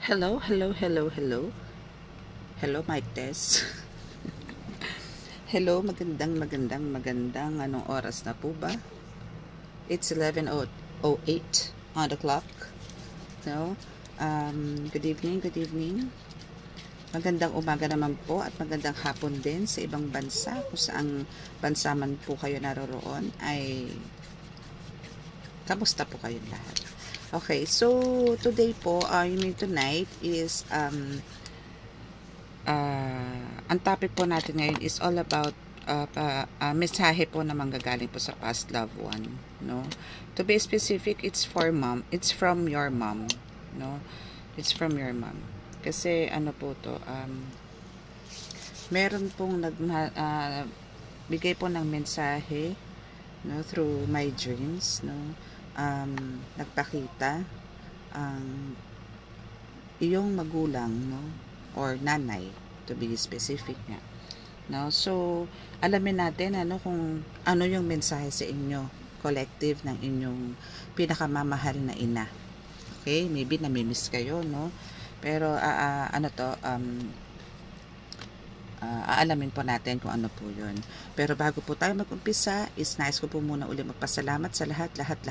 Hello, hello, hello, hello. Hello, mic test. Hello, magandang anong oras na po ba? It's 11:08 on the clock. No? Good evening. Magandang umaga naman po at magandang hapon din sa ibang bansa. Kung saang bansa man po kayo naroroon ay kamusta po kayong lahat? Okay, so today po, tonight is ang topic po natin ngayon is all about mensahe po na manggagaling po sa past loved one, no? To be specific, it's from your mom, no? It's from your mom. Kasi ano po to, meron pong bigay po ng mensahe, no, through my dreams, no? Nagpakita ang iyong magulang, no, or nanay, to be specific nga, no? So alamin natin kung ano yung mensahe sa inyo, collective, ng inyong pinakamamahal na ina. Okay, maybe namimiss kayo, no, pero aalamin po natin kung ano po yun. Pero bago po tayo mag-umpisa, is nice ko po muna uli magpasalamat sa lahat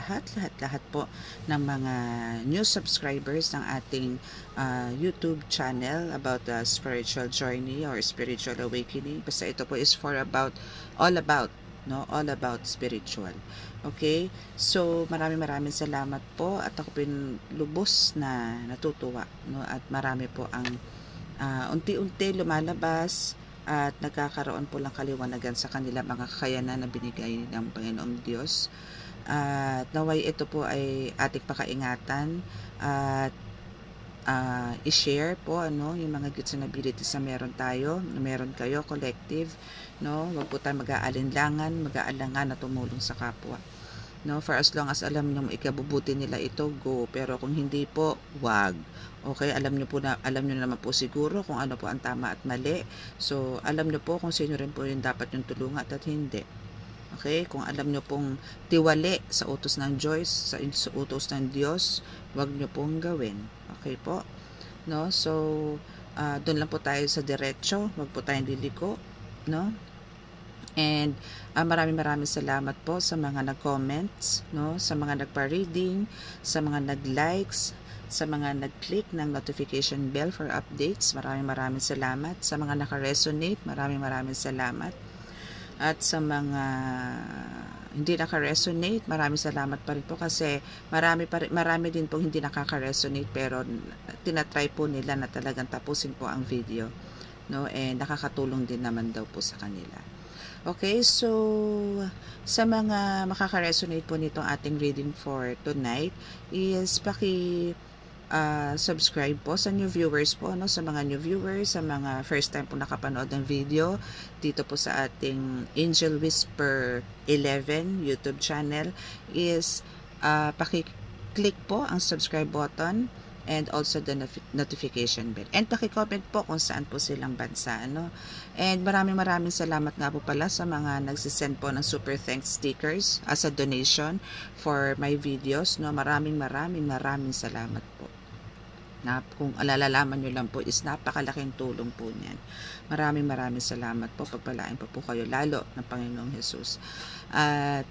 po ng mga new subscribers ng ating YouTube channel about the spiritual journey or spiritual awakening. Basta ito po is all about spiritual. Okay? So, maraming salamat po at ako po lubos na natutuwa, no? At marami po ang unti-unti lumalabas at nagkakaroon po lang kaliwanagan sa kanila mga kakayanan na binigay ng Panginoong Diyos. At naway ito po ay ating pakaingatan at i-share po yung mga gifts and abilities na meron kayo collective, no? Huwag po tayo mag-aalinlangan na tumulong sa kapwa, no? For as long as alam niyo ikabubuti nila ito, go. Pero kung hindi po, wag. Okay, alam niyo naman po siguro kung ano po ang tama at mali. So alam niyo po kung sino rin po yung dapat yung tulungan at hindi. Okay, kung alam niyo pong tiwali sa utos ng Diyos, sa utos ng Diyos, wag niyo pong gawin. Okay po, no? So doon lang po tayo sa diretso, wag po tayong liliko, no? And maraming salamat po sa mga nag-comments, no, sa mga nagpa-reading, sa mga nag-likes, sa mga nag-click ng notification bell for updates. Maraming salamat. Sa mga naka-resonate, maraming salamat. At sa mga hindi naka-resonate, maraming salamat pa rin po kasi marami din po hindi nakaka-resonate pero tinatry po nila na talagang tapusin po ang video, no, and nakakatulong din naman daw po sa kanila. Okay, so sa mga makaka-resonate po nitong ating reading for tonight is subscribe po sa new viewers po, no? Sa mga new viewers, sa mga first time po nakapanood ng video dito po sa ating Angel Whisper 11 YouTube channel is paki-click po ang subscribe button and also the notification bell. And paki-comment po kung saan po silang bansa, no? And maraming salamat nga po pala sa mga nagsisend po ng super thanks stickers as a donation for my videos, no? Maraming salamat po. Kung alalaman nyo lang po is napakalaking tulong po niyan. Maraming salamat po. Pagpalain po kayo lalo ng Panginoong Jesus. At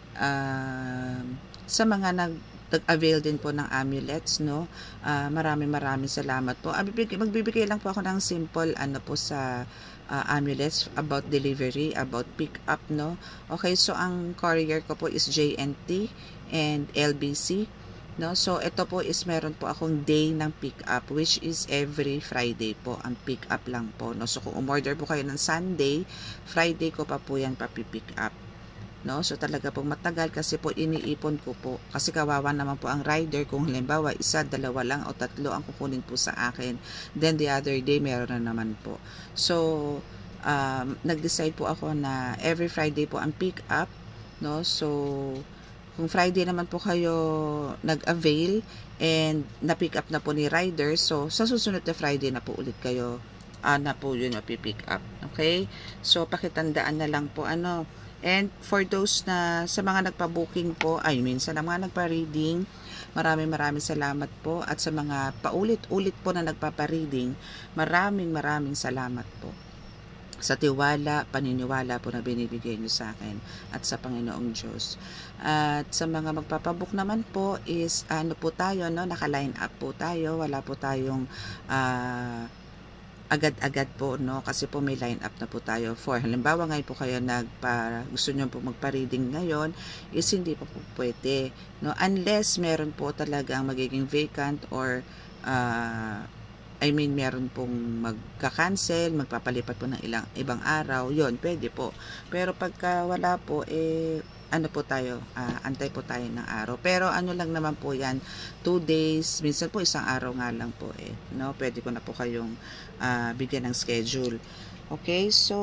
sa mga nag-avail din po ng amulets, no, maraming salamat po. Magbibigay lang po ako ng simple po sa amulets about delivery, about pick up, no. Okay, so ang courier ko po is JNT and LBC, no. So ito po is meron po akong day ng pick up which is every Friday po ang pick up lang po, no. So kung umorder po kayo ng Sunday, Friday ko pa po yan papipick up, no. So talaga pong matagal kasi po iniipon ko po kasi kawawa naman po ang rider kung halimbawa isa, dalawa lang o tatlo ang kukunin po sa akin, then the other day meron na naman po. So nag-decide po ako na every Friday po ang pick up, no. So kung Friday naman po kayo nag-avail and na-pick up na po ni rider, so sa susunod na Friday na po ulit kayo na po yun mapipick up. Okay, so pakitandaan na lang po And for those na sa mga nagpa-booking po, ay minsan sa mga nagpa-reading, maraming salamat po. At sa mga paulit-ulit po na nagpapa-reading, maraming salamat po sa tiwala, paniniwala po na binibigay nyo sa akin at sa Panginoong Diyos. At sa mga magpapabook naman po is ano po tayo, no? Naka-line up po tayo, wala po tayong agad-agad po, no? Kasi po may line up na po tayo for. Halimbawa ngayon po kayo gusto nyo po magpa-reading ngayon, is hindi pa po pwede, no? Unless meron po talagang magiging vacant or meron pong magka-cancel, magpapalipat po ng ibang araw, yon pwede po. Pero pagka wala po, ano po tayo, antay po tayo ng araw. Pero ano lang naman po yan, 2 days, minsan po isang araw nga lang po no? Pwede ko na po kayong bigyan ng schedule. Okay, so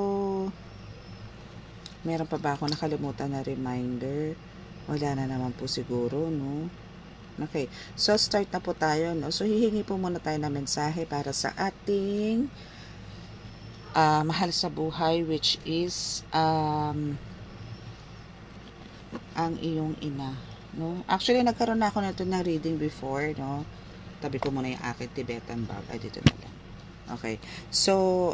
meron pa ba ako nakalimutan na reminder? Wala na naman po siguro, no? Okay, so start na po tayo, no? So hihingi po muna tayo ng mensahe para sa ating mahal sa buhay, which is ang iyong ina, no? Actually nagkaroon na ako nito ng reading before, no? Tabi ko muna yung aking Tibetan bag. Ay, dito na lang. Okay, so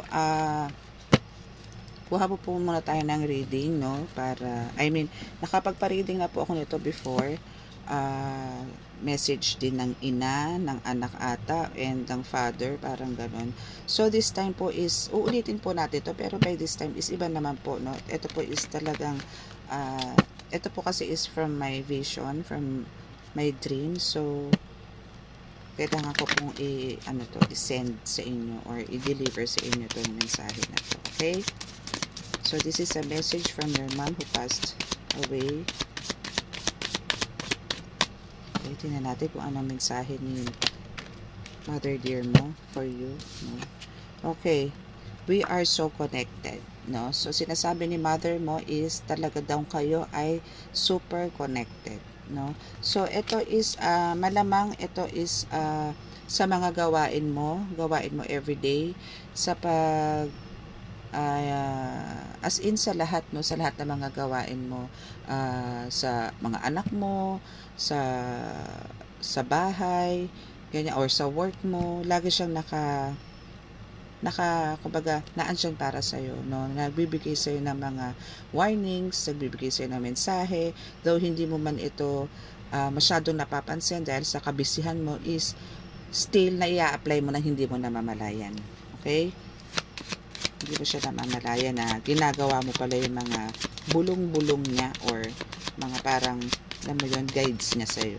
kuha po muna tayo ng reading, no? Para, nakapagpa-reading na po ako nito before. Message din ng ina, ng anak ata, and ng father, parang ganon. So this time po is, uulitin po natin to, pero by this time is iba naman po, no? Ito po is talagang, ito po kasi is from my vision, from my dream. So kailangan ko pong i-send sa inyo or i-deliver sa inyo itong mensahe na to. Okay? So this is a message from your mom who passed away. Okay, tingnan natin kung anong mensahe ni Mother Dear mo for you, no? Okay, we are so connected, no? So sinasabi ni Mother mo is talaga daw kayo ay super connected, no? So ito is malamang ito is sa mga gawain mo everyday, sa pag as in sa lahat, no? Sa lahat ng mga gawain mo, sa mga anak mo, sa bahay, ganyan, or sa work mo, lagi siyang kumbaga, naandyan para sa'yo, no? Nagbibigay sa'yo ng mga warnings, nagbibigay sa'yo ng mensahe, though hindi mo man ito masyadong napapansin dahil sa kabisihan mo, is still na i-apply mo na hindi mo namamalayan. Okay? Hindi mo siya namamalayan na ginagawa mo pala yung mga bulong-bulong niya or mga parang, alam mo yun, guides niya sa'yo.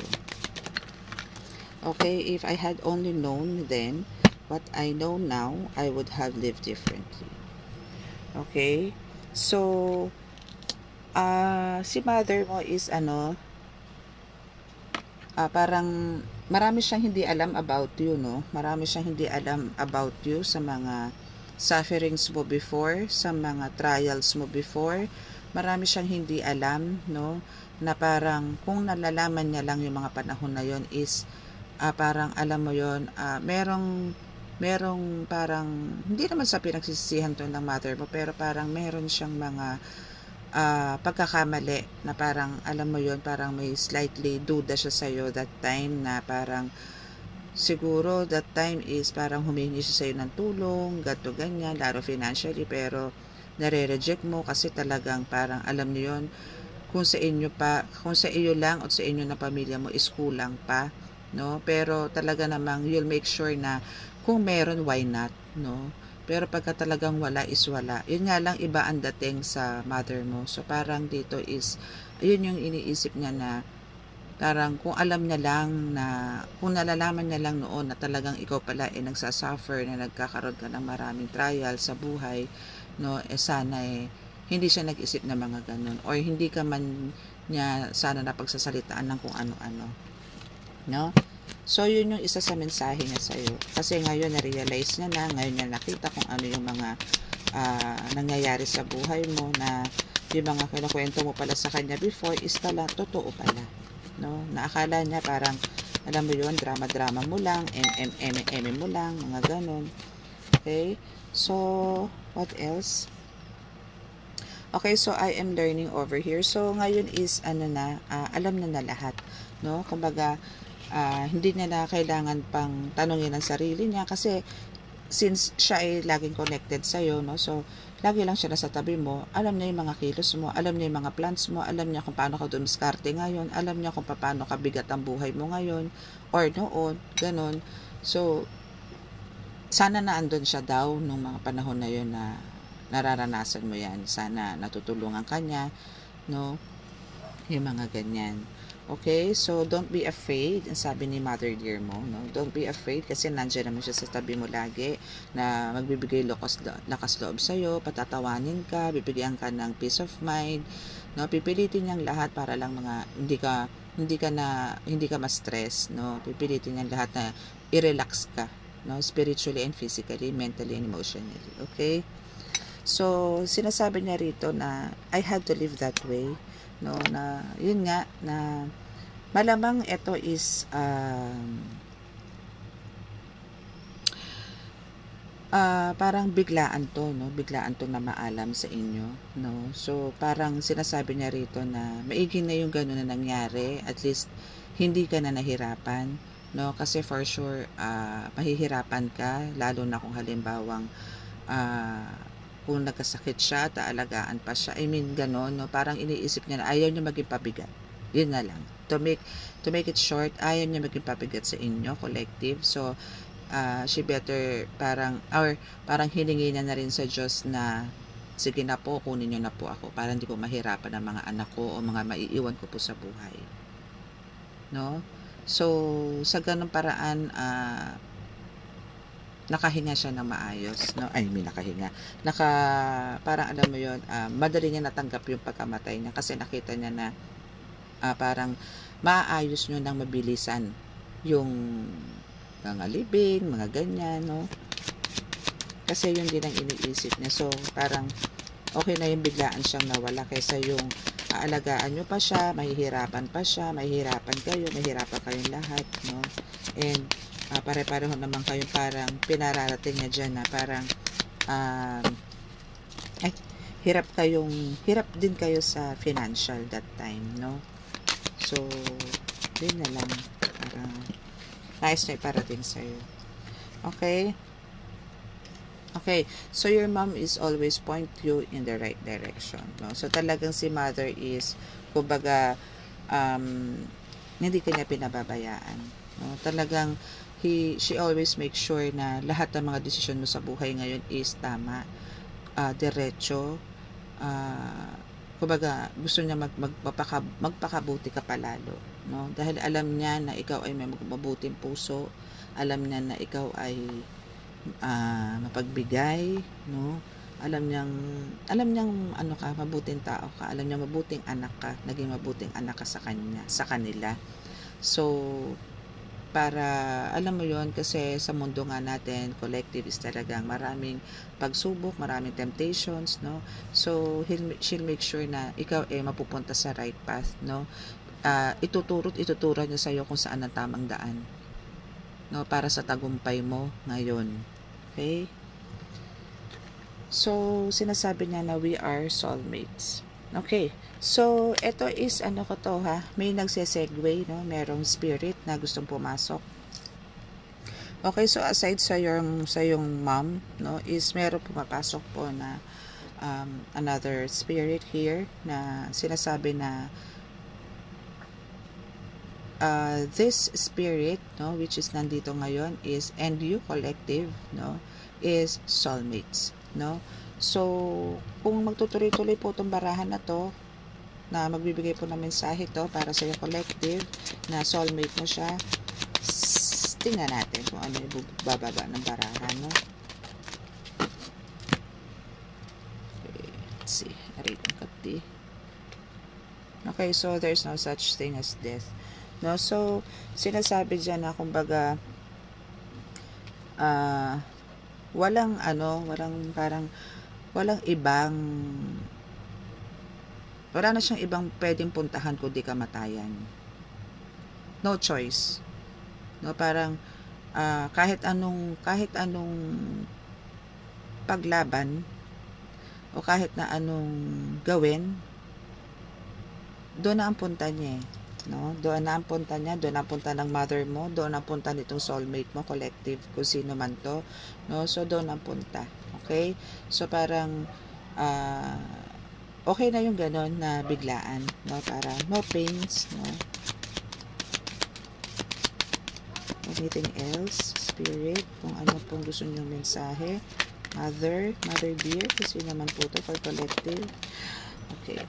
Okay, if I had only known then what I know now, I would have lived differently. Okay, so si mother mo is parang marami siyang hindi alam about you, no? Marami siyang hindi alam about you sa mga sufferings mo before, sa mga trials mo before. Marami siyang hindi alam, no? Na parang kung nalalaman niya lang yung mga panahon na yon is parang alam mo yon, merong parang hindi naman sa pinagsisisihan to ng mother mo, pero parang meron siyang mga pagkakamali na parang alam mo yon, parang may slightly duda siya sa iyo that time, na parang siguro that time is parang humingi siya sa iyo ng tulong, gato ganyan, laro financially, pero nare-reject mo kasi talagang parang alam niyo yon, kung sa iyo lang o sa inyo na pamilya mo is kulang pa, no? Pero talaga namang you'll make sure na kung meron, why not, no? Pero pagka talagang wala is wala. Yun nga lang, iba ang dating sa mother mo. So parang dito is, yun yung iniisip niya, na parang kung alam niya lang na, kung nalalaman niya lang noon na talagang ikaw pala nagsasuffer, na nagkakaroon ka ng maraming trial sa buhay, no? Sana hindi siya nag-isip na mga ganun, or hindi ka man niya sana napagsasalitaan ng kung ano-ano, no? So yun yung isa sa mensahe niya sa'yo, kasi ngayon na-realize niya na, ngayon niya nakita kung ano yung mga nangyayari sa buhay mo, na yung mga kinukwento mo pala sa kanya before is totoo pala, no? Naakala niya parang, alam mo yun, drama-drama mo lang, mo lang, mga ganun. Okay, so what else? Okay, so I am learning over here. So ngayon is ano na, alam na lahat, no? Kumbaga, hindi niya na kailangan pang tanungin ang sarili niya kasi since siya ay laging connected sa iyo, no? So lagi lang siya nasa tabi mo. Alam niya yung mga kilos mo, alam niya yung mga plans mo, alam niya kung paano ka dumiskarte ngayon, alam niya kung paano kabigat ang buhay mo ngayon or noon, ganun. So sana na andun siya daw nung mga panahon na yun na nararanasan mo yan. Sana natutulungan ka niya, no? Yung mga ganyan. Okay, so don't be afraid, ang sabi ni Mother Dear mo, no? Don't be afraid kasi nandiyan naman siya sa tabi mo lagi na magbibigay lakas loob sa'yo, patatawanin ka, bibigyan ka ng peace of mind, no? Pipilitin niyang lahat para lang mga hindi ka ma-stress, no? Pipilitin niyang lahat na i-relax ka, no? Spiritually and physically, mentally and emotionally. Okay? So, sinasabi niya rito na I had to live that way, no, na yun nga na malamang ito is parang biglaan to, no, biglaan to na maalam sa inyo, no. So parang sinasabi niya rito na maigi na yung gano'n na nangyari, at least hindi ka na nahirapan, no, kasi for sure mahihirapan ka lalo na kung halimbawang kung nagkasakit siya, taalagaan pa siya. I mean, gano'n, no? Parang iniisip niya na ayaw niya maging pabigat. Yun na lang. To make it short, ayaw niya maging pabigat sa inyo, collective. So, she better parang hiningi niya na rin sa Diyos na sige na po, kunin niyo na po ako para hindi ko mahirapan ang mga anak ko o mga maiiwan ko po sa buhay. No? So, sa ganung paraan, nakahinga siya ng maayos, no? Parang alam mo yon, madali niya natanggap yung pagkamatay niya kasi nakita niya na parang maayos niyo ng mabilisan yung mga libing, mga ganyan, no? Kasi yun din ang iniisip niya. So, parang okay na yung biglaan siyang nawala kaysa yung aalagaan nyo pa siya, mahihirapan kayo, mahihirapan kayong lahat, no? And pare-pareho naman kayong parang pinararating niya dyan na parang hirap din kayo sa financial that time, no? So, yun na lang, parang nice na iparating sa'yo. Okay? Okay, so your mom is always point you in the right direction, no? So talagang si mother is kumbaga hindi kanya pinababayaan, no? Talagang she always makes sure na lahat ng mga desisyon mo sa buhay ngayon is tama, diretso, kumbaga gusto niya magpakabuti ka palalo, no? Dahil alam niya na ikaw ay may mabuting puso, alam niya na ikaw ay mapagbigay, no? Alam niyang ano ka, mabuting tao ka, alam niya mabuting anak ka, naging mabuting anak ka sa kanila. So para alam mo yon, kasi sa mundo nga natin, collective is talagang maraming pagsubok, maraming temptations, no? So she'll make sure na ikaw ay mapupunta sa right path, no? Ituturo niya sa iyo kung saan ang tamang daan, no, para sa tagumpay mo ngayon. Okay? So sinasabi niya na we are soulmates. Okay, so ito is ano ko to, ha, may nagse-segue, no, merong spirit na gustong pumasok. Okay, so aside sa yung mom, no, is meron pumapasok po na another spirit here na sinasabi na this spirit, no, which is nandito ngayon is, and you collective, no, is soulmates, no. So, kung magtutuloy-tuloy po itong barahan na to, na magbibigay po ng mensahe to para sa iyo collective, na soulmate mo siya, tingnan natin kung ano yung bababa ng barahan, no? Okay, let's see. Okay, so there's no such thing as death, no? So, sinasabi dyan na kumbaga walang wala na siyang ibang pwedeng puntahan kundi kamatayan. No choice, no? Parang kahit anong paglaban o kahit na anong gawin, doon na ang punta niya eh. No? Doon na ang punta niya, doon na ang punta ng mother mo, doon na ang punta nitong soulmate mo, collective, kung sino man to. No? So, doon ang punta. Okay? So, parang, okay na yung ganon na biglaan. No? Para no pains. No? Anything else? Spirit, kung ano pong gusto niyong mensahe. Mother dear, kasi naman po to for collective. Okay.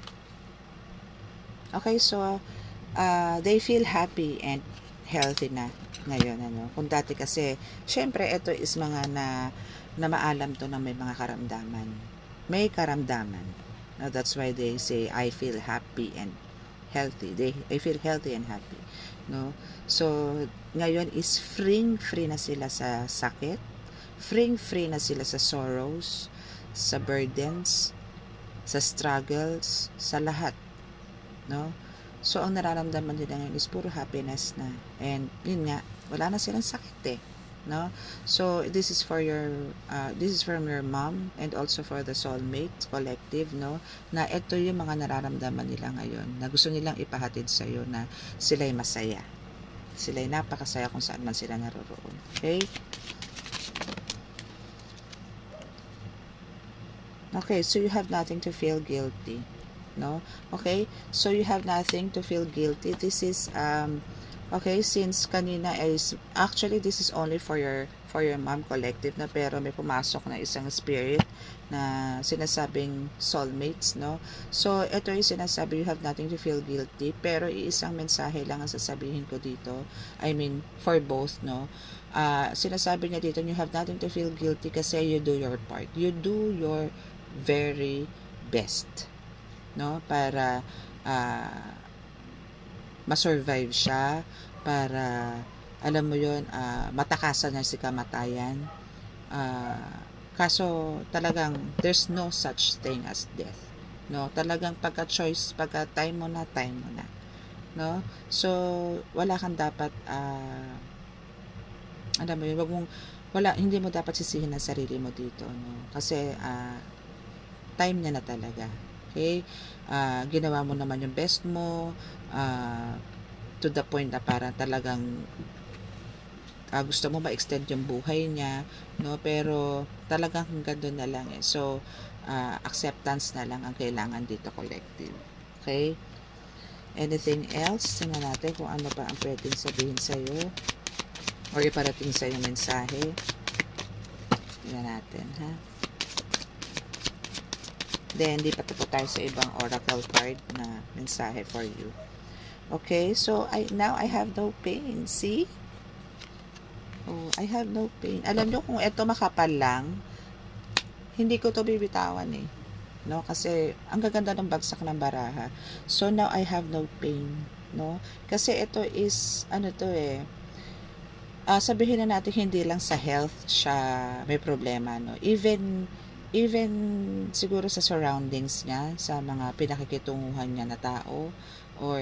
Okay, so, they feel happy and healthy na ngayon. Ano? Kung dati kasi, syempre, ito is mga na maalam to na may mga karamdaman. May karamdaman. No, that's why they say, I feel happy and healthy. I feel healthy and happy. No? So, ngayon is free na sila sa sakit. Free na sila sa sorrows, sa burdens, sa struggles, sa lahat. No? So, ang nararamdaman nila ngayon is puro happiness na. And, yun nga, wala na silang sakit eh. No? So, this is from your mom and also for the soulmate collective, no? Na ito yung mga nararamdaman nila ngayon, na gusto nilang ipahatid sa'yo na sila'y masaya. Sila'y napakasaya kung saan man sila naroroon. Okay? Okay, so you have nothing to feel guilty. No? Okay? So you have nothing to feel guilty. This is okay, since kanina is actually this is only for your mom collective na, pero may pumasok na isang spirit na sinasabing soulmates, no? So ito yung sinasabi, you have nothing to feel guilty, pero iisang mensahe lang ang sasabihin ko dito. I mean for both, no? Sinasabi niya dito, you have nothing to feel guilty kasi you do your part. You do your very best. No, para ma-survive siya, para alam mo yon, matakasan niya si kamatayan. Kaso talagang there's no such thing as death. No, talagang pagka-choice, pagka-time mo na. No? So wala kang dapat alam mo yun, hindi mo dapat sisihin ang sarili mo dito, no? Kasi time niya na talaga. Okay? Ginawa mo naman yung best mo, to the point na parang talagang gusto mo ma-extend yung buhay niya, no? Pero talagang hanggang doon na lang eh. So, acceptance na lang ang kailangan dito, collective. Okay? Anything else? Tingnan natin kung ano pa ang pwedeng sabihin sa'yo or iparating sa'yo mensahe. Tingnan natin, ha? Then, di pa tayo sa ibang oracle card na mensahe for you. Okay, so now I have no pain. See? Oh, I have no pain. Alam nyo, kung ito makapal lang, hindi ko to bibitawan eh. No? Kasi, ang gaganda ng bagsak ng baraha. So, now I have no pain. No? Kasi ito is, ano to eh, sabihin na natin, hindi lang sa health siya may problema. No? Even siguro sa surroundings niya, sa mga pinakikitunguhan niya na tao, or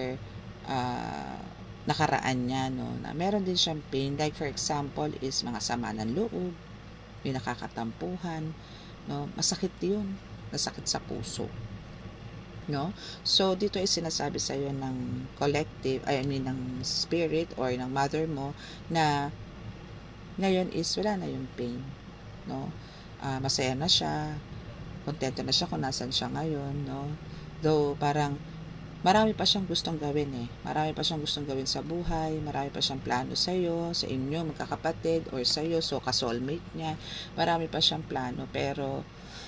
nakaraan niya, no, na meron din siyang pain. Like for example is mga sama ng loob, may nakakatampuhan, no, masakit yun, masakit sa puso, no? So dito ay sinasabi sa iyo ng collective, ng spirit or ng mother mo na ngayon is wala na yung pain, no? Masaya na siya, kontento na siya kung nasan siya ngayon, no? Though parang marami pa siyang gustong gawin eh. Marami pa siyang gustong gawin sa buhay, marami pa siyang plano sa iyo, sa inyo magkakapatid, or sa iyo, so ka-soulmate niya. Marami pa siyang plano, pero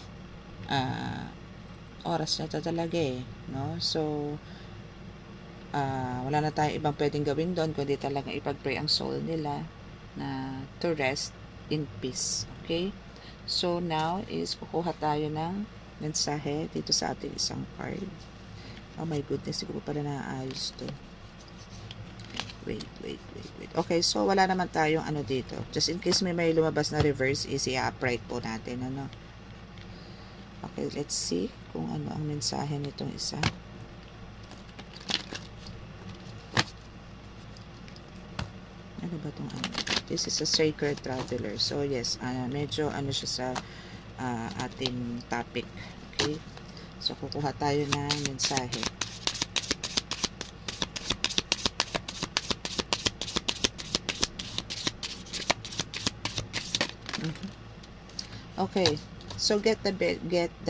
oras na talaga eh, no? So wala na tayong ibang pwedeng gawin doon kundi talaga ipag-pray ang soul nila na to rest in peace. Okay? So, now is kukuha tayo ng mensahe dito sa ating isang card. Oh my goodness, hindi ko pala naayos to. Wait. Okay, so wala naman tayong ano dito. Just in case may lumabas na reverse, is i-upright po natin. Ano? Okay, let's see kung ano ang mensahe nitong isa. Ano ba itong ano? This is a sacred traveler. So, yes, medyo ano siya sa ating topic. Okay? So, kukuha tayo ng mensahe. Okay. So, get the big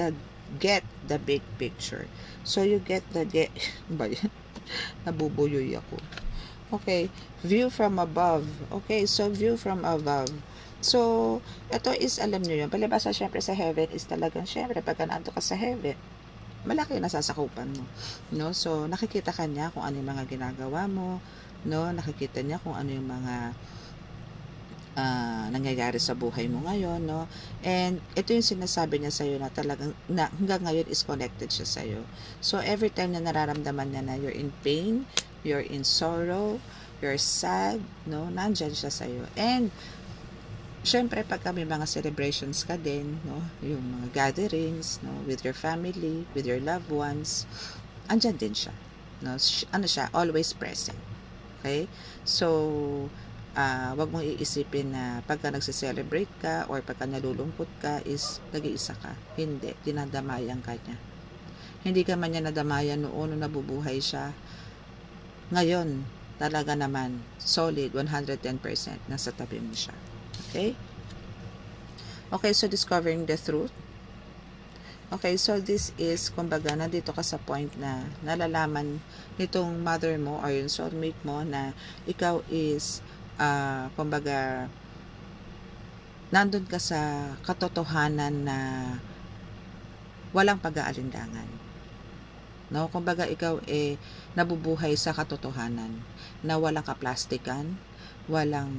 picture. So, you get the nabubuyoy ako. Okay, view from above. Okay, so view from above. So, ito is, alam nyo yun, palibasa syempre sa heaven is talagang, syempre, pagka naanto ka sa heaven, malaki yung nasasakupan mo. No? So, nakikita ka niya kung ano yung mga ginagawa mo, no? Nakikita niya kung ano yung mga nangyayari sa buhay mo ngayon, no? And ito yung sinasabi niya sa'yo na talagang, na hanggang ngayon is connected siya sa'yo. So, every time na nararamdaman niya na you're in pain, you're in sorrow, you're sad, no? Nandyan siya sa'yo. And, syempre, pagka may mga celebrations ka din, no? Yung mga gatherings, no? With your family, with your loved ones, andyan din siya. No? Ano siya? Always present. Okay? So, wag mong iisipin na pagka nagse-celebrate ka or pagka nalulungkot ka is nag-iisa ka. Hindi. Dinadamayan ka niya. Hindi ka man niya nadamayan noon nung nabubuhay siya. Ngayon, talaga naman, solid, 110% nasa tabi mo siya. Okay? Okay, so discovering the truth. Okay, so this is, kumbaga, nandito ka sa point na nalalaman nitong mother mo or yung soulmate mo na ikaw is, kumbaga, nandun ka sa katotohanan na walang pag-aalinlangan. No, kumbaga ikaw nabubuhay sa katotohanan na walang kaplastikan, walang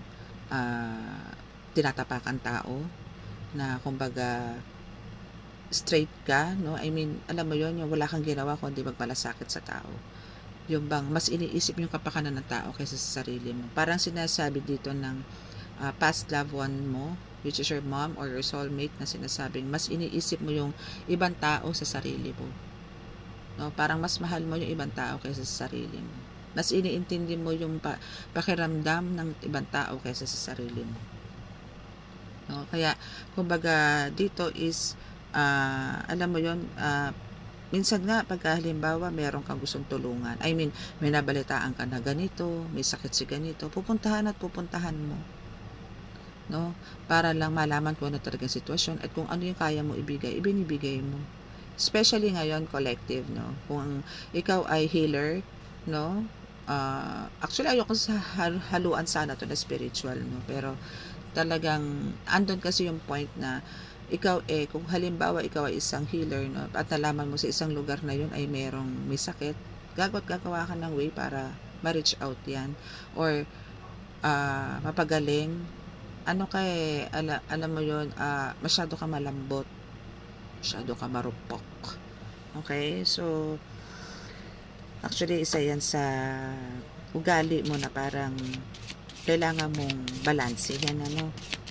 tinatapakan tao, na kumbaga straight ka, no? I mean, alam mo yon, yung wala kang ginawa kundi magmalasakit sa tao. Yung bang mas iniisip yung kapakanan ng tao kaysa sa sarili mo. Parang sinasabi dito ng past loved one mo, which is your mom or your soulmate, na sinasabing mas iniisip mo yung ibang tao sa sarili mo. No, parang mas mahal mo yung ibang tao kaysa sa sarili mo. Mas iniintindi mo yung pakiramdam ng ibang tao kaysa sa sarili mo. No, kaya kumbaga dito is alam mo yon, minsan nga pagka halimbawa meron kang gustong tulungan. I mean, may nabalitaan ka na ganito, may sakit si ganito, pupuntahan mo. No? Para lang malaman kung ano talagang sitwasyon at kung ano yung kaya mo ibigay, ibinibigay mo. Especially ngayon, collective, no? Kung ikaw ay healer, no? Actually, ayoko sa haluan sana to na spiritual, no? Pero talagang, andun kasi yung point na ikaw kung halimbawa ikaw ay isang healer, no? At nalaman mo sa isang lugar na yun ay may sakit, gagawa ka ng way para ma-reach out yan. Or, mapagaling. Ano alam mo yun, masyado ka malambot, masyado ka marupok. Okay? So, actually, isa yan sa ugali mo na parang kailangan mong balansehin, ano?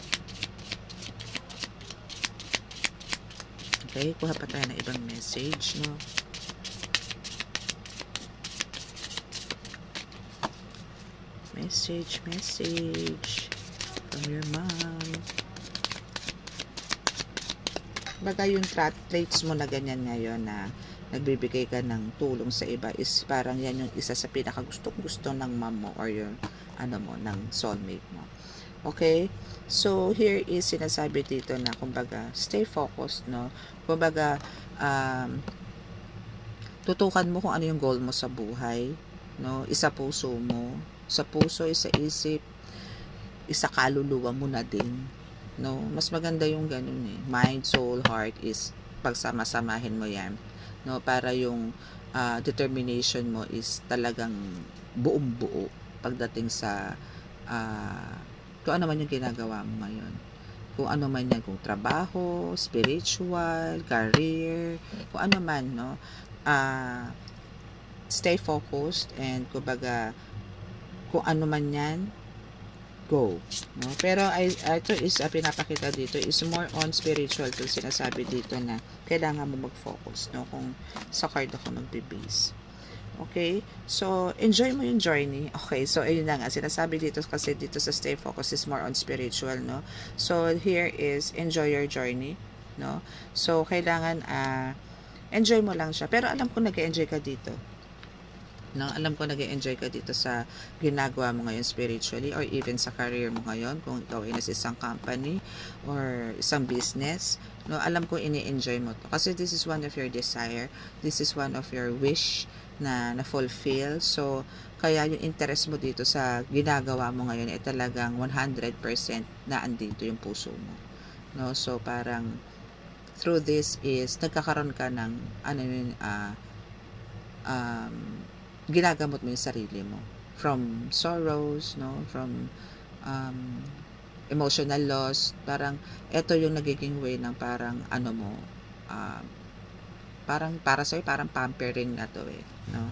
Okay? Kuha pa tayo ng ibang message, no? Message from your mom. Baga yung traits mo na ganyan ngayon na nagbibigay ka ng tulong sa iba is parang yan yung isa sa pinakagustong-gusto ng mom mo or yung ng soulmate mo. Okay? So, here is sinasabi dito na kumbaga, stay focused, no? Kumbaga, tutukan mo kung ano yung goal mo sa buhay, no? Isa puso mo. Sa puso, isa isip, isa kaluluwa mo na din. No, mas maganda yung ganun mind, soul, heart is pagsama-samahin mo yan, no, para yung determination mo is talagang buong-buo pagdating sa kung ano man yung ginagawa mo ngayon, kung ano man yan, kung trabaho, spiritual, career, kung ano man, no, stay focused and kumbaga kung ano man yan, go, no? Pero ito is pinapakita dito is more on spiritual to sinasabi dito na kailangan mo mag-focus, no? Kung sa card ako magbe-base. Okay? So, enjoy mo yung journey. Okay, so ayun na nga. Sinasabi dito kasi dito sa Stay Focused is more on spiritual, no? So, here is enjoy your journey, no? So, kailangan enjoy mo lang siya. Pero alam ko nag-enjoy ka dito. No, alam ko nag-enjoy ka dito sa ginagawa mo ngayon spiritually or even sa career mo ngayon kung ikaw ay nasa isang company or isang business. No, alam ko ini-enjoy mo to kasi this is one of your desire, this is one of your wish na na-fulfill. So, kaya yung interest mo dito sa ginagawa mo ngayon ay talagang 100% na andito yung puso mo. No, so parang through this is nagkakaroon ka ng ginagamot mo yung sarili mo from sorrows, no, from emotional loss. Parang ito yung nagiging way ng parang mo parang para sa'yo parang pampering na to no.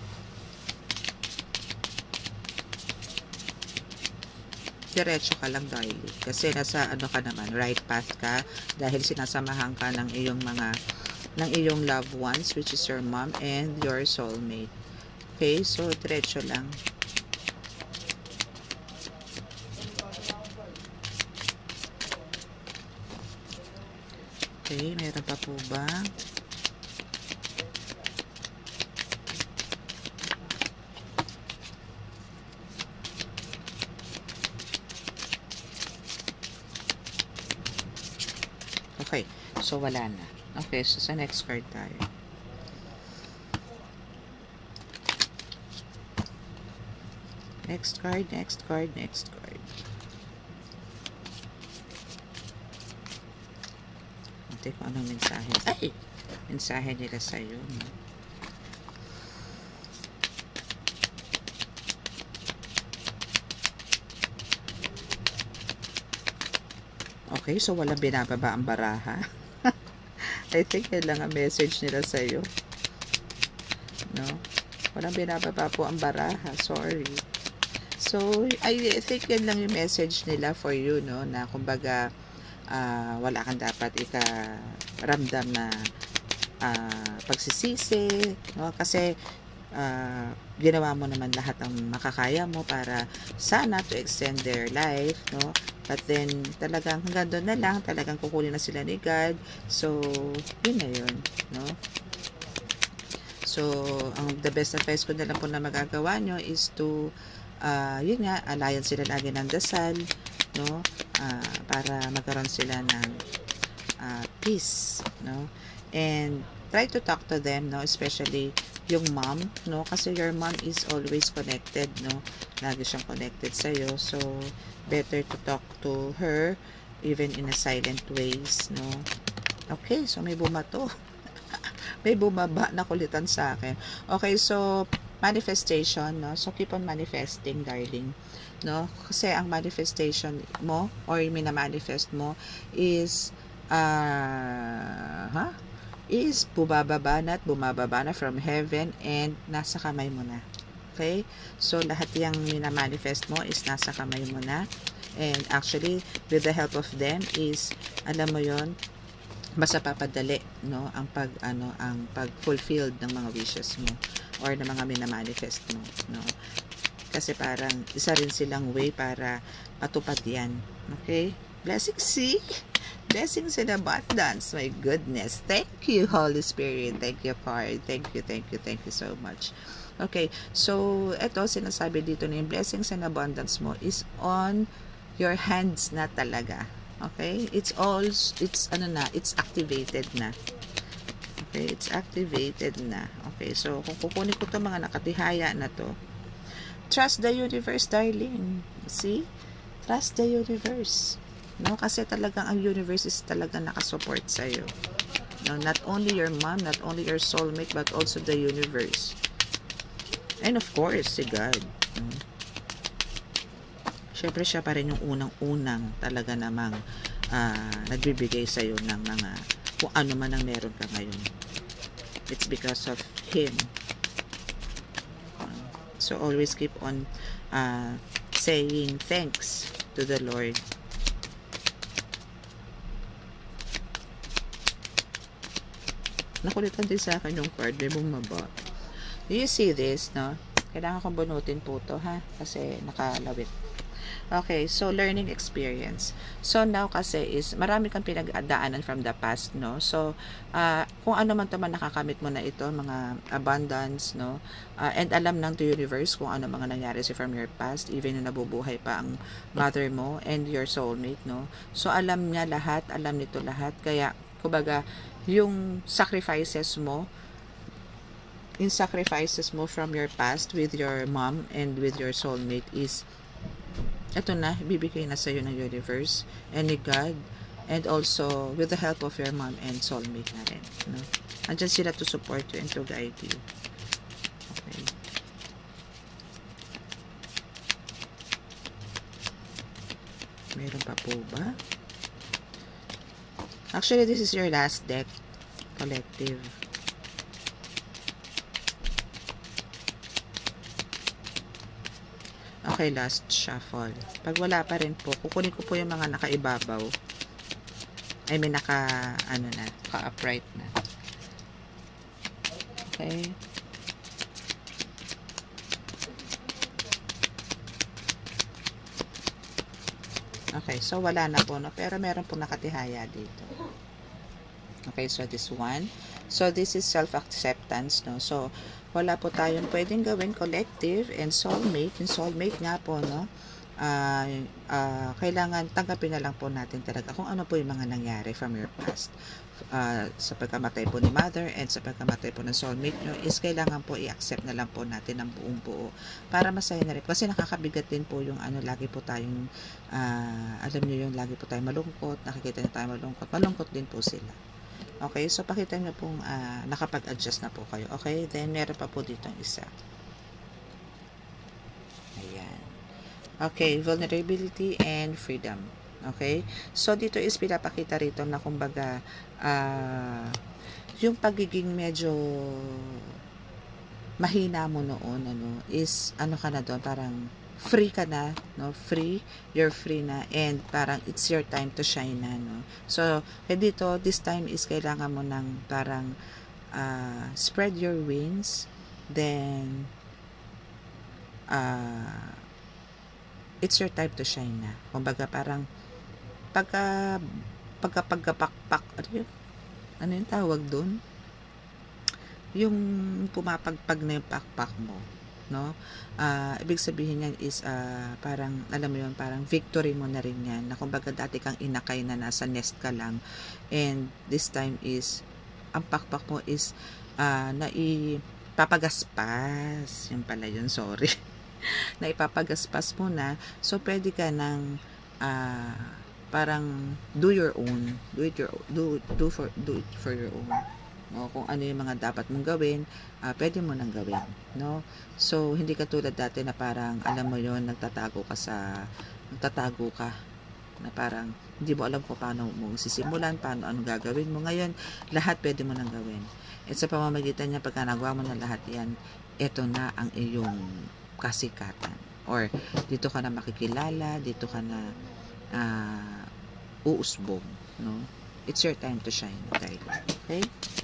Diretso ka lang, darling, kasi nasa ka naman, right path ka dahil sinasamahan ka ng iyong loved ones, which is your mom and your soulmate. Okay, so diretso lang. Okay, meron pa po ba? Okay, so wala na. Okay, so sa next card tayo. Next card, next card, next card. Ate ko anong mensahe. Ay! Mensahe nila sa'yo. No? Okay, so walang binababa ang baraha. I think yan lang ang message nila sa'yo. No? Walang binababa po ang baraha. Sorry. So, I think yan lang yung message nila for you, no? Na kumbaga, wala kang dapat ikaramdam na pagsisisi, no? Kasi, ginawa mo naman lahat ng makakaya mo para sana to extend their life, no? But then, talagang hanggang doon na lang, talagang kukunin na sila ni God. So, yun na yun, no? So, the best advice ko na lang po na magagawa nyo is to yun nga, alayan sila lagi ng dasal, no? Para magkaroon sila ng peace, no? And try to talk to them, no? Especially yung mom, no? Kasi your mom is always connected, no? Lagi siyang connected sa'yo. So, better to talk to her even in a silent ways, no? Okay, so may bumato. May bumaba na kulitan sa akin. Okay, so manifestation, no? So, keep on manifesting, darling. No? Kasi ang manifestation mo or mina-manifest mo is is bumababa na from heaven and nasa kamay mo na. Okay? So, lahat yung mina-manifest mo is nasa kamay mo na. And actually, with the help of them is, alam mo yon, basta papadali, no, ang pag-fulfilled ng mga wishes mo or ng mga minamanifest mo, no. Kasi parang isa rin silang way para patupad yan. Okay? Blessings, see? Blessings in abundance. My goodness. Thank you, Holy Spirit. Thank you, Lord. Thank you so much. Okay, so ito sinasabi dito na yung blessings and abundance mo is on your hands na talaga. Okay? It's activated na. Okay, it's activated na. Okay, so kung kukunin ko to mga nakatihaya na to, trust the universe, darling. See? Trust the universe. No, kasi talagang ang universe is talagang nakasupport sa'yo. No, not only your mom, not only your soulmate, but also the universe. And of course, si God. Siyempre, siya pa rin yung unang-unang talaga namang nagbibigay sa'yo ng mga kung ano man ang meron ka ngayon. It's because of Him. So, always keep on saying thanks to the Lord. Nakulitan din sa akin yung card, may bumaba. Do you see this, no? Kailangan kong bunutin po to, ha? Kasi nakalawit. Okay, so learning experience. So now kasi is marami kang pinagdaanan from the past, no? So kung ano man to man nakakamit mo na ito, mga abundance, no? And alam ng the universe kung ano mga nangyari from your past, even na nabubuhay pa ang mother mo and your soulmate, no? So alam niya lahat, alam nito lahat. Kaya kumbaga yung sacrifices mo from your past with your mom and with your soulmate is ito na, bibigay na sa iyo ng universe and ni God, and also with the help of your mom and soulmate na rin, no? Andyan sila to support you and to guide you. Okay. Meron pa po ba? Actually, this is your last deck, collective. Okay, last shuffle. Pag wala pa rin po, kukunin ko po yung mga nakaibabaw. I mean, naka-upright na. Okay. Okay, so wala na po, no? Pero meron po nakatihaya dito. Okay, so this one. So this is self-acceptance, no? So wala po tayong pwedeng gawin, collective and soulmate. Yung soulmate nga po, no? Kailangan tanggapin na lang po natin talaga kung ano po yung mga nangyari from your past. Sa pagkamatay po ni mother and sa pagkamatay po ng soulmate nyo is kailangan po i-accept na lang po natin ang buong buo para masaya na rin. Kasi nakakabigat din po yung lagi po tayong alam nyo yung lagi po tayong malungkot, nakikita nyo tayo malungkot din po sila. Okay, so pakita nyo pong nakapag-adjust na po kayo. Okay, then meron pa po dito ang isa. Ayan. Okay, vulnerability and freedom. Okay, so dito is pinapakita rito na kumbaga yung pagiging medyo mahina mo noon, is ka na doon, parang free ka na, no? You're free na, and parang it's your time to shine na, no? So, dito, this time is kailangan mo ng parang spread your wings, then it's your time to shine na. Kumbaga parang pagkapakpak, ano yung tawag doon? Yung pumapagpag na yung pakpak mo, no? Ibig sabihin yan is parang, alam mo yun, parang victory mo na rin yan, na kumbaga dati kang inakay na nasa nest ka lang, and this time is ang pakpak mo is naipapagaspas, yun pala yun, sorry. Naipapagaspas mo na, so pwede ka ng parang do it for your own, no? Kung ano yung mga dapat mong gawin, pwede mo nang gawin, no? So hindi ka tulad dati na parang alam mo yon, nagtatago ka na parang hindi mo alam kung paano mo sisimulan, paano anong gagawin mo. Ngayon lahat pwede mo nang gawin, at sa pamamagitan niya, pagka nagawa mo na lahat yan, eto na ang iyong kasikatan, or dito ka na makikilala, dito ka na uusbong, no? It's your time to shine, okay? Okay?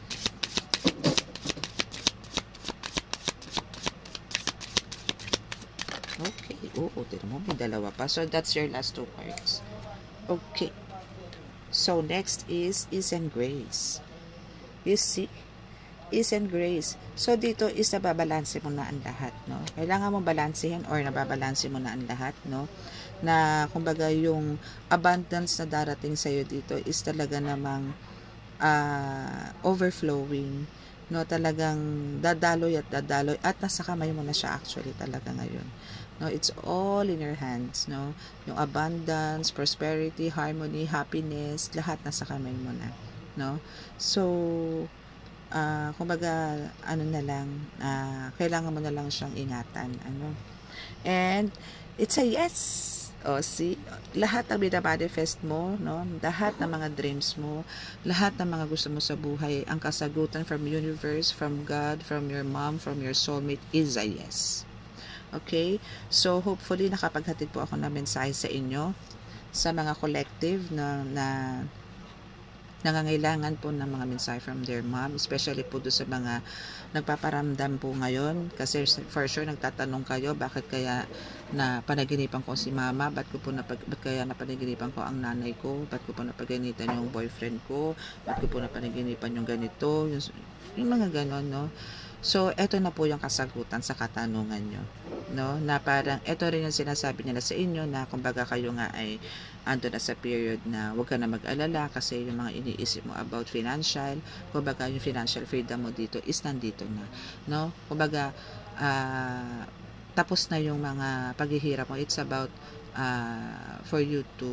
Okay, tira mo, may dalawa pa. So, that's your last two cards. Okay. So, next is ease and grace. You see? Ease and grace. So, dito is nababalanse mo na ang lahat, no? Kailangan mo balansehin or nababalanse mo na ang lahat, no? Na, kumbaga, yung abundance na darating sa'yo dito is talaga namang overflowing, no? Talagang dadaloy at nasa kamay mo na siya actually talaga ngayon, no? It's all in your hands, no? Yung abundance, prosperity, harmony, happiness, lahat nasa kamay mo na, no? So, kumbaga, kailangan mo na lang siyang ingatan, and it's a yes. See, lahat ng binamanifest mo, no? Lahat ng mga dreams mo, lahat ng mga gusto mo sa buhay, ang kasagutan from universe, from God, from your mom, from your soulmate is a yes. Okay? So, hopefully, nakapaghatid po ako ng mensahe sa inyo, sa mga collective na nangangailangan po ng mga mensahe from their mom, especially po doon sa mga nagpaparamdam po ngayon, kasi for sure nagtatanong kayo, bakit kaya na panaginipan ko si mama, bakit kaya napanaginipan ko ang nanay ko, bakit ko po napaginitan yung boyfriend ko, bakit ko po napanaginipan yung ganito, yung mga ganon, no? So, eto na po yung kasagutan sa katanungan nyo, no? Na parang, eto rin yung sinasabi nila sa inyo na kumbaga kayo nga ay ando na sa period na huwag ka na mag-alala kasi yung mga iniisip mo about financial, kumbaga yung financial freedom mo dito is nandito na, no? Kumbaga, tapos na yung mga paghihirap mo. It's about for you to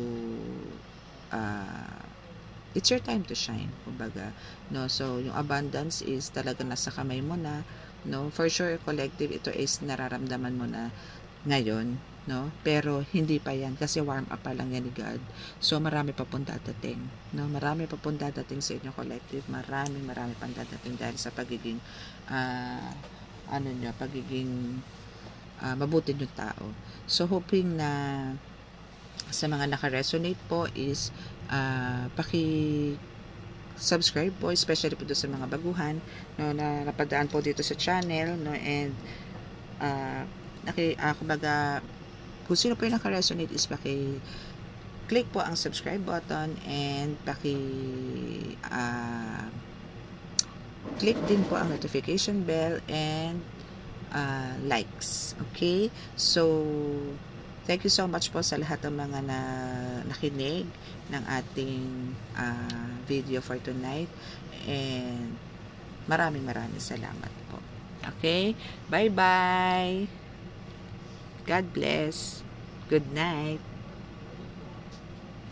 it's your time to shine, kumbaga, no? So yung abundance is talaga nasa kamay mo na, no? For sure, collective, ito is nararamdaman mo na ngayon, no? Pero hindi pa yan kasi warm up pa lang yan ni God. So marami pa pong dadating, no? Marami pa pong dadating sa inyo, collective. Marami pang dadating dahil sa pagiging pagiging mabuti yung tao. So hoping na sa mga naka-resonate po is paki-subscribe po, especially po doon sa mga baguhan, no, na napadaan po dito sa channel, no, and kumbaga, kung sino po yung naka-resonate is paki-click po ang subscribe button and click din po ang notification bell and likes. Okay? So, thank you so much po sa lahat ng mga nakinig ng ating video for tonight. And maraming salamat po. Okay? Bye-bye! God bless! Good night!